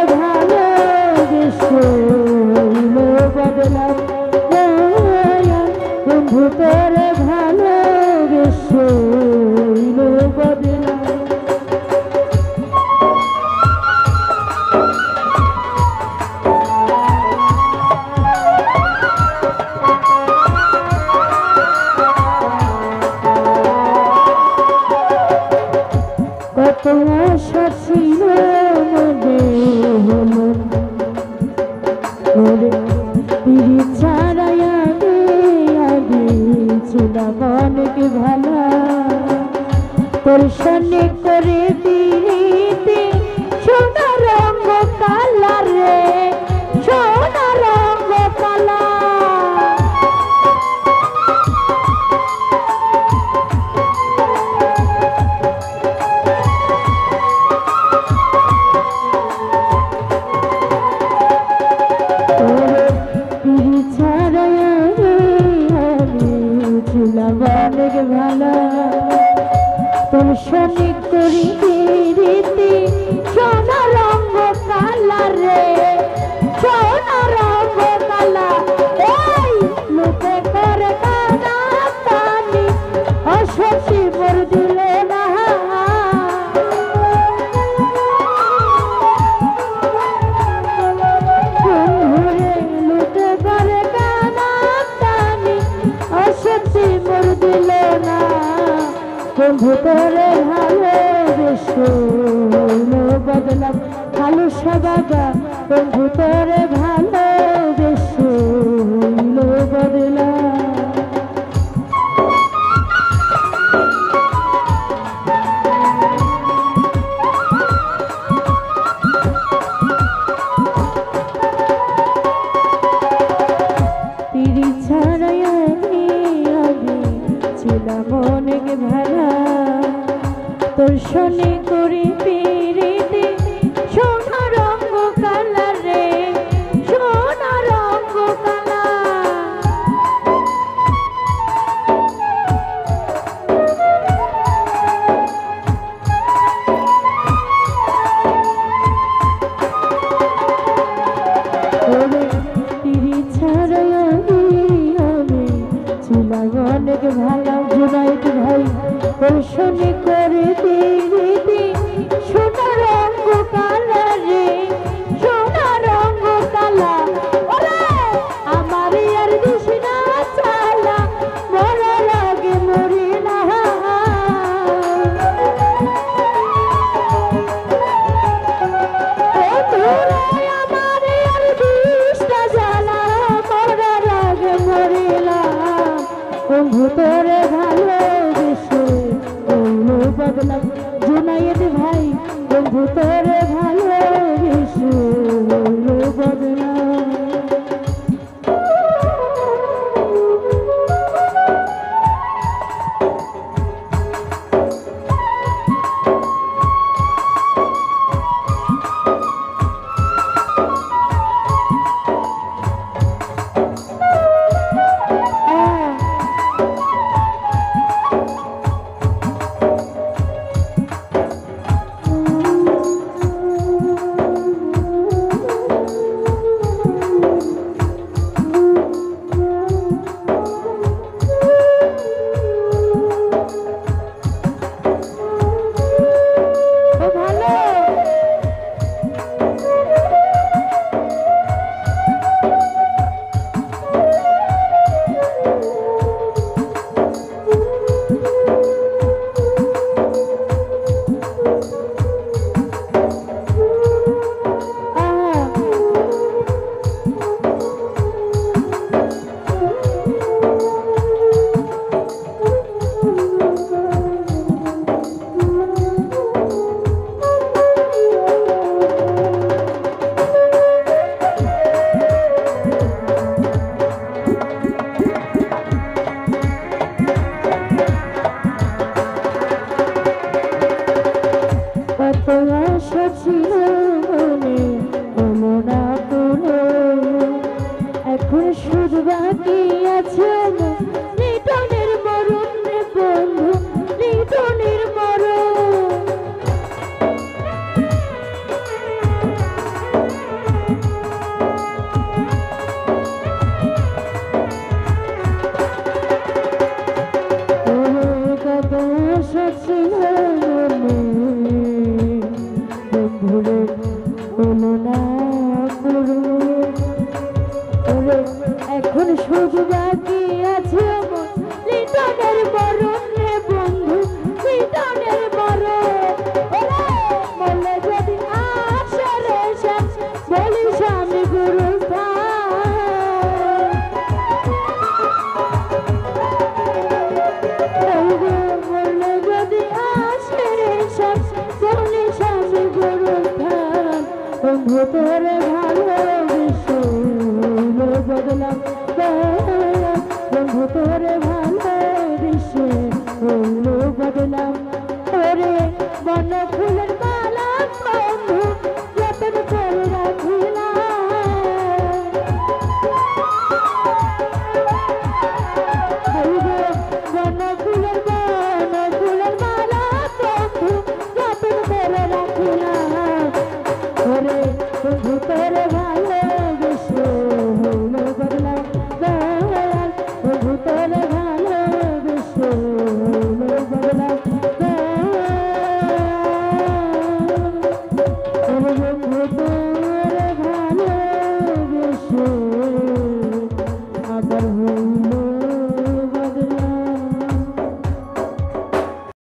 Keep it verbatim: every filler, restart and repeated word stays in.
ভালোবেসে হইলো বদলাম নয়ন, বন্ধু তোরে ভালোবেসে হইলো বদলাম। কত আশা ছিল মনে হলো ওরে পিড়ি ছাড়াই আগে আগে ছিলাম অনেক ভালো, তোর সনে করে পিড়িতে সোনা রঙ কালা রে, সোনা রঙ কালা। অনেক ভালো তোর সনে করি রীতি সোনা রঙ কালা রে, সোনা রঙ কালা। এই লোকে করে কানা কানি অসতি মোর দিলে না, বন্ধুরে লোকে করে কানা কানি অসতি মোর দিলে না। বন্ধু তোরে ভালোবেসে হইলো বদলাম ভালো সবাগা, বন্ধু তোরে ভালোবেসে হইলো বদলাম। পিড়ি ছাড়াই আমি আগে ছিলাম অনেক ভালো, তোর সনে করি পিড়িতে সোনা রঙ কালা রে, সোনা রঙ কালা। হলো না পুরো। ওরে এখন শুধু বাকি আছে আমার লিটনের মরণ রে বন্ধু, লিটনের মরণ। ওরে বলে যদি আসে রে শেষ বলিস আমি গুরুস্থান। বলে যদি আসে রে শেষ বলিস আমি গুরুস্থান। বন্ধু তোরে ভালোবেসে বদলাম, বন্ধু তোরে ভালোবেসে বদলাম। ওরে বন ফুলে